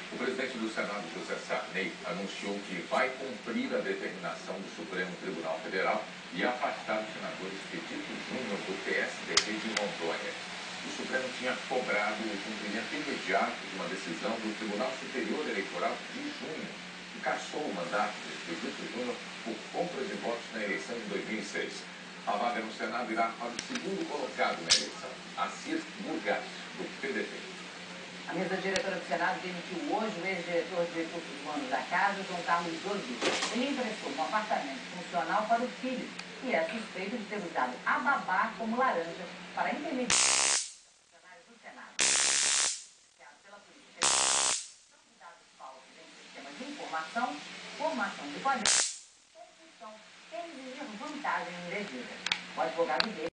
O presidente do Senado, José Sarney, anunciou que vai cumprir a determinação do Supremo Tribunal Federal e afastar os senadores Petito Júnior do PSDB de Rondônia. O Supremo tinha cobrado o cumprimento imediato de uma decisão do Tribunal Superior Eleitoral de junho, que cassou o mandato de Petito Júnior por compra de votos na eleição de 2006. A vaga no Senado irá para o segundo colocado na eleição, Assis Burgas, do PDT. A mesa diretora do Senado demitiu hoje o ex-diretor de recursos humanos da Casa, João Carlos Zorzi. Ele emprestou um apartamento funcional para o filho e é suspeito de ter usado a babá como laranja para intermediar funcionários do Senado. Pela Polícia Federal, de dados falsos em sistemas de informação, formação de quadrilhas, confusão, quer dizer vantagem indevida. O advogado dele